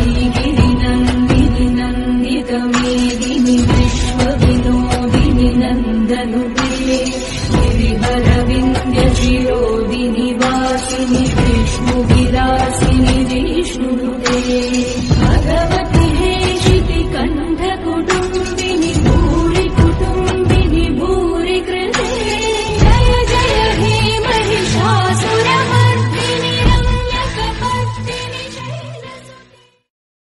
श्रीगिरिनन्दिनि नन्दितमेदिनि विश्वविनोदिनि नन्दनुते गिरिवरविन्द्यशिरोदिनि वासिनि विष्णुविलासिनि जिष्णुनुते।